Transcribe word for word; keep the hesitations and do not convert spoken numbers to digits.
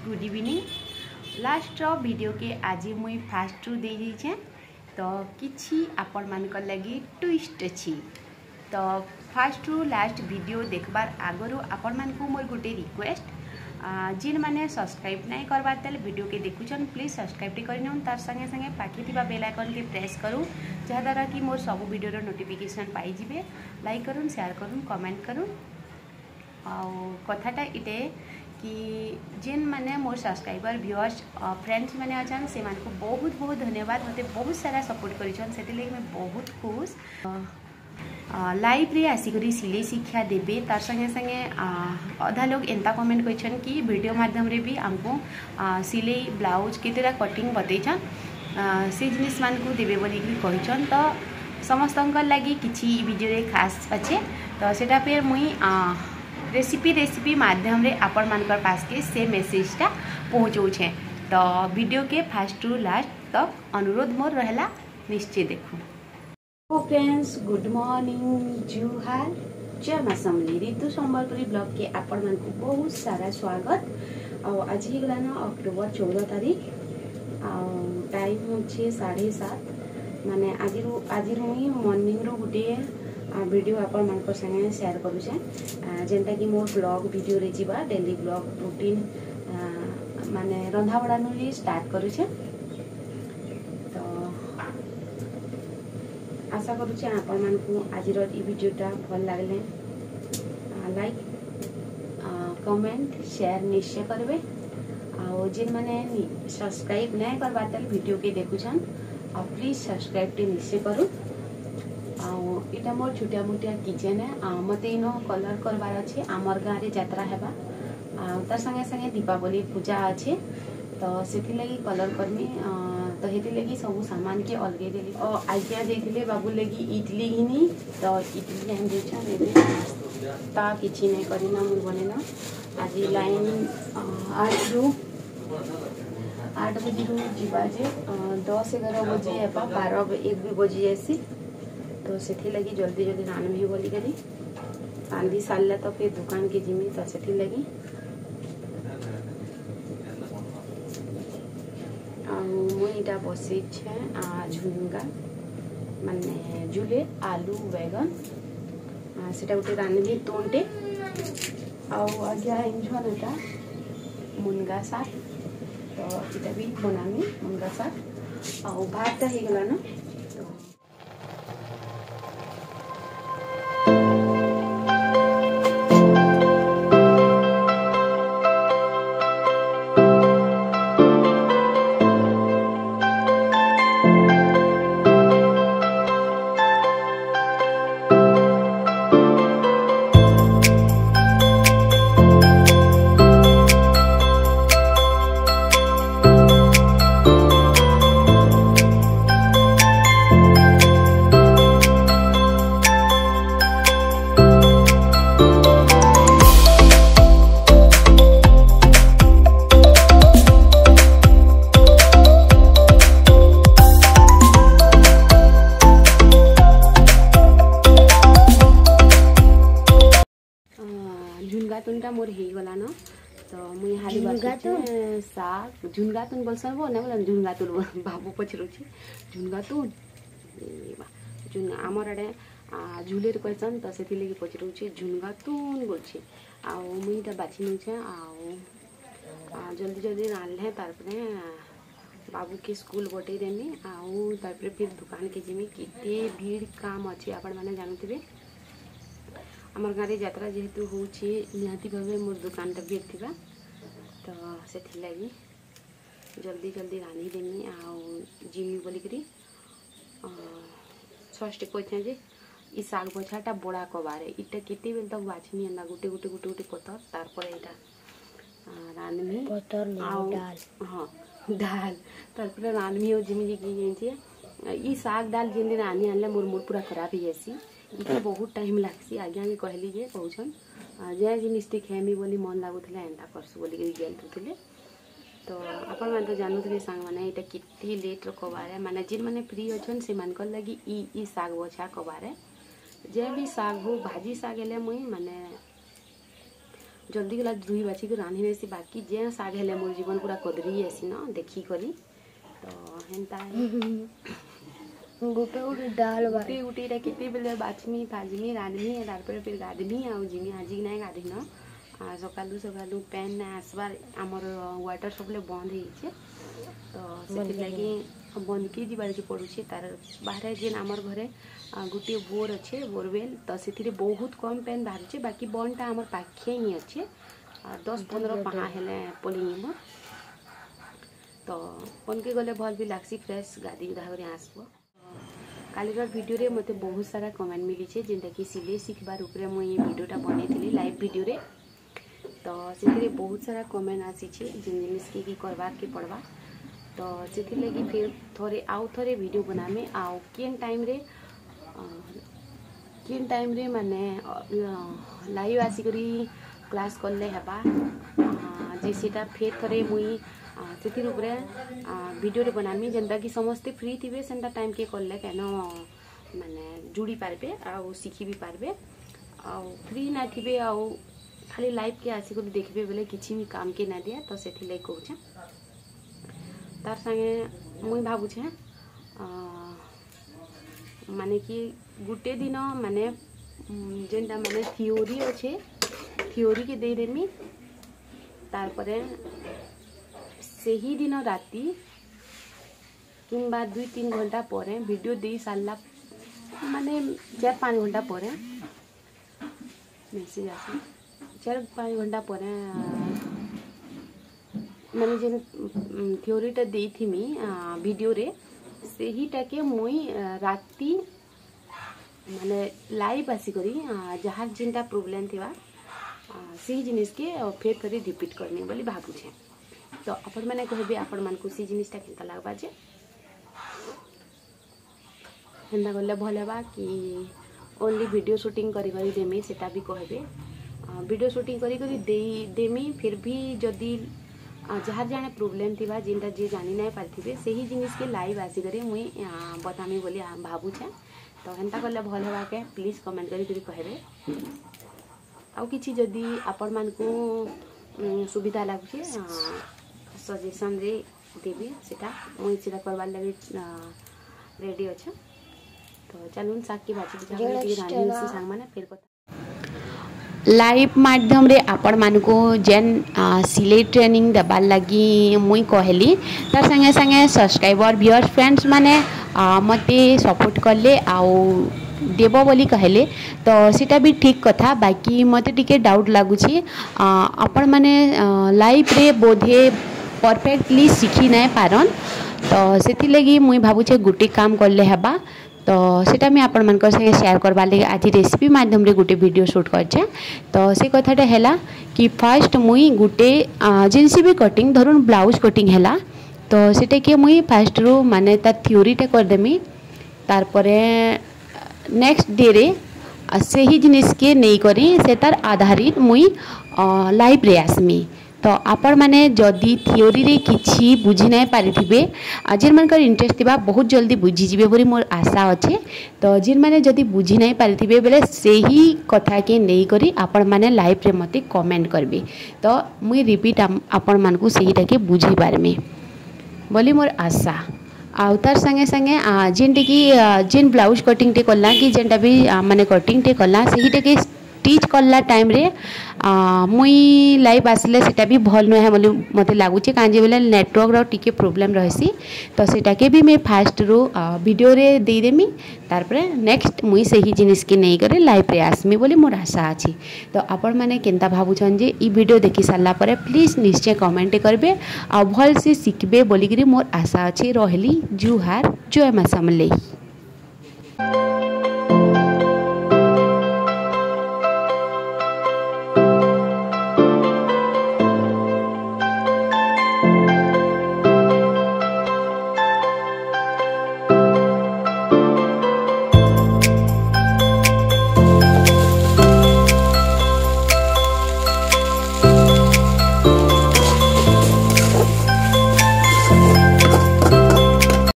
Good evening. Last video के आज मुई फास्ट रु दे दीछे तो किछि आपण मानक लगी ट्विस्ट अछि। तो फास्ट रु लास्ट वीडियो देखबार आगरु आपण मानकु मोर गोटे रिक्वेस्ट, जिन माने सब्सक्राइब नहीं करबार तेल वीडियो के देखुछन प्लीज सब्सक्राइब टी करिनोन, तार संगे संगे पाखी थिबा बेल आइकन के प्रेस करू जहाँ द्वारा कि मोर सब वीडियो रो नोटिफिकेशन पाई जिवे। लाइक करूँ, शेयर करूँ, कमेंट करूँ। आउ कथाटा इटे कि जेन माने मोर सब्सक्राइबर व्यूअर्स फ्रेंड्स माने अछन से मानको बहुत बहुत धन्यवाद। मते बहुत सारा सपोर्ट करिछन, सेति लागि मैं बहुत खुश। लाइव रे आसिकरी सिलाई शिक्षा देबे, तार संगे संगे अधा लोग एंता कमेंट करिछन कि वीडियो माध्यम रे भी हमको सिलाई ब्लाउज केतेरा कटिंग बतैछन से जिनिस मानको देबे बोली कहिछन। तो समस्तंक लागि किछि वीडियो रे खास अच्छे तो सेटा पे मुई रेसिपी रेसिपी माध्यम रे आपण मानकर पास के से मेसेजटा पहुँचाऊे। तो वीडियो के फास्ट टू लास्ट तक अनुरोध मोर रहला निश्चय देखू। ओ फ्रेंड्स गुड मॉर्निंग, जुहार, जय मां समली ऋतु संबलपुरी ब्लॉग के आपण मानकु बहुत सारा स्वागत। और आज ही गला ना अक्टोबर चौदह तारीख और टाइम होछे साढ़े सात। माने आज रो आज रो ही मॉर्निंग रो गुटे वीडियो आपण मानकर संगे शेयर करूछे, जेनटा कि मोर ब्लॉग वीडियो रे जीवा डेली ब्लॉग रूटीन माने रंधा बड़ा नु स्टार्ट करूछे। तो आशा करूछे आपण मानकु आज रो ई वीडियोटा भल लागले लाइक कमेंट शेयर निश्चय करबे। आ जिन माने सब्सक्राइब नै करबा तल वीडियो के देखुछन आ प्लीज सब्सक्राइब टे निश्चय करू। इटा मोर छोटिया मोटिया किचेन है, मत इन कलर करवार अच्छे। आमर गाँव में यात्रा है, तार संगे संगे दीपावली पूजा अच्छे तो से लगी कलर करमी। तो ये लगी सब सामान के अलगे देली और आज्ञा देते बाबू लगी इडली घिनी तो इडली हम देता किसी नहीं करना मुझे बनेना। आज लाइन आठ रु आठ बजे रू जीवा जे दस एगार बजे बारह एक भी बजी आसी। तो से लगी जल्दी जल्दी रांधबी बोली करी रांधि सारा तो फिर दुकान के जिमी तो से लगी मुईटा बसई झुंगा माने झुले आलू बैगन से गोटे रांधबी तोंटे आज्ञा इंझनटा मुनगा साग तो इटा भी बनामी मुनगा साग आ भातटा हो गला ना। झुनगातुनटा मोर हे गला न तो मुई हाली बात साग झुनगातुन बोलसन बो ना बोलन झुनगातुन बाबू पछरो छी झुनगातुन जुन हमर आडे झुलेर कहसन तो सेति लगी पछरो छी झुनगातुन बोल छी। आ मुई ता बाछि न छै आ जल्दी जल्दी रांधले तार परे बाबू के स्कूल बटै देमी आउ तार परे फिर दुकान के जिमी केते भीड़ काम अछि आपण माने जानथिबे। आमर गाँव यात्रा जेहेतु होची निहाती भावे मोर दुकान टा भीड़ थिबा तो से लगी जल्दी जल्दी रांधि देमी आ जिमी बोली करी फर्स्ट कहते जे ई साग बछाटा बड़ा कबारे इटा केते बेल तक बाछमी अंदा गुटे गुटे गुटे गुटे पतर तार पर एटा रांधमी पतर दाल हां दाल तार पर रांधमी और जिमी की जे ई साग दाल जेन रांधि आनले मोर मोर पूरा खराब हो जासी। इतना बहुत टाइम लागसी आज्ञा के कहली जे कहछन जे जिनिस टी खेमी बोली मन लागुथले एंता करसु बोली के गेलथुले। तो आपण मान तो जानुथले सांग माने एटा कित्ती लेट रो कबारे माने जिन माने फ्री अछन से मानकर लगी ई ई साग बछा कबारे जे भी साग हो भाजी साग एले मुई माने जल्दी गला धुई बाछी के रांधि नेसी बाकी जे साग हेले मोर जीवन पूरा कदरी आसी न देखी करी तो हेन्ता गोटे गोटे डाल गोटे गोटे केते बेले बाछमी भाजमी रांधमी तारपर फिर गाधमी आउ जिमी आज नहीं गाधी न सकालू सकालू पैन ना आसबार आमर वाटर सप्लाई बंद हो तो से लगी बंद के जीवार के पड़ुचे तार बाहर जेन आमर घरे गोटे बोर अच्छे बोरवेल तो से बहुत कम पैन बाहर बाकी बंटा आमर पाखे ही अच्छे दस पंद्रह पाहा हेले पलिंग तो बन के गले भल भी लागसी फ्रेश गाधी गुधा कर आसब कालीर वीडियो रे मते बहुत सारा कमेंट मिली छे जेंटा कि सिलाई शिखबार ऊपर मुई वीडियोटा बनैथिली लाइव वीडियो रे तो से बहुत सारा कमेंट आसी छे जिन जिनिस के की करबार के पड़वा तो से लगी फिर थोड़े आउ थोड़े वीडियो बनामे आउ केन टाइम रे केन टाइम रे माने लाइव आसी करी क्लास करले हेबा जे सेटा फिर थोड़े मुई से ऊपर वीडियो रे बनामी जेनटा कि समस्ते फ्री थिबे सेंटा टाइम के करले केन माने जुड़ी पारबे आउ सीखी भी पारबे आउ फ्री ना थिबे आउ खाली लाइव के आसी को देखबे बेले किछि भी काम के ना दिया तो सेठी लाइक कहूछे तार संगे मुई भाबुछे माने कि गुटे दिन माने जेनटा माने थियोरी अच्छे थियोरी के दे देमी तार परे से ही दिन राती किंबा दुई तीन घंटा परे वीडियो दे सारला माने चार पाँच घंटा परे मेसेज आसे चार पाँच घंटा पर मैंने जेन थ्योरीटा दे थी वीडियो रे से ही टाके मुई राती माने लाइव आसी करी जहाँ जिनटा प्रॉब्लम थिबा से जिनिस के फेर थोड़ी रिपीट करनी बोली भाबुछे तो अपन मैंने कहबे अपन मन को सी जिनिसटा केनता लागबा जे हेंदा गले भल हेबा कि ओनली वीडियो शूटिंग करी करी देमी सेटा भी कहबे वीडियो शूटिंग करी करी दे देमी फिर भी जदि जहाँ जाने प्रॉब्लम थिबा जिनटा जे जानी नहीं पारथिबे सही जिनिस के लाइव आसी करी मुई बतामी बोली भाबुछे तो हेंता कले भल हेबा के प्लीज कमेंट करी करी कहबे आउ किछि जदि आपण मान को सुविधा लागुछे सजेशन रे देबे सेटा मुई सेटा करबार लागि रेडी अछि तो चलून साग की भाजी रांधी सांग माने फिर लाइव माध्यम रे आपण मान को जेन सिलाई ट्रेनिंग देबार लगी मुई कहली तार संगे संगे सब्सक्राइबर व्यूअर्स फ्रेंड्स माने मते सपोर्ट करले आउ देव बोली कहले तो सीटा भी ठीक कथा बाकी मते टिके डाउट लागुची आपण माने लाइव रे बोधे परफेक्टली सीखी नहीं पारन तो सेति लगी मुई भाबुचे गुटी काम करले हेबा तो सेटा मैं आपण मान संगे शेयर करवा लगे आज रेसिपी माध्यम रे गोटे वीडियो शूट करछे तो से कथाटा हैला कि फर्स्ट मुई गोटे जिनसी भी कटिंग धरुन ब्लाउज कटिंग हैला तो सेटा के मुई फर्स्ट रो माने ता थ्योरीटा कर देमी तार परे नेक्स्ट डे रे से ही जिनिस के नहीं करी से तार आधारित मुई लाइव रे आसमी तो आपण माने जदि थियोरी रे किछि बुझी नहीं पारिथिबे जिन मानकर इंटरेस्ट थिबा बहुत जल्दी बुझी जिवे बोली मोर आशा अच्छे तो जिन माने जदि बुझी नहीं पारिथिबे बेले सही कथा के नहीं करी आपण माने लाइव रे मते कमेंट करबे तो मुई रिपीट आपण मान को सहीटा के बुझी पारमे बोली मोर आशा आउ तार संगे संगे जेनटे कि जेन ब्लाउज कटिंग टे कला कि जेनटा भी माने कटिंग टे कला सहीटा के स्टिच कला टाइम रे मुई लाइव आसले सेटा भी भल नुहे बोली मते लागुचे कांजे बेले नेटवर्क रो टिके प्रॉब्लम रहसी तो सेटा के भी मैं फास्ट रो वीडियो रे दे देमी तार परे नेक्स्ट मुई सही जिनिस के नहीं करे लाइव रे आसमी बोली मोर आशा अछि तो आपण माने केनता भाबुछन जे ई वीडियो देखि सारला परे प्लीज निश्चय कमेंट करबे आ भल से सिखबे बोली करी मोर आशा अछि रहली जुहार जय मां समलेई।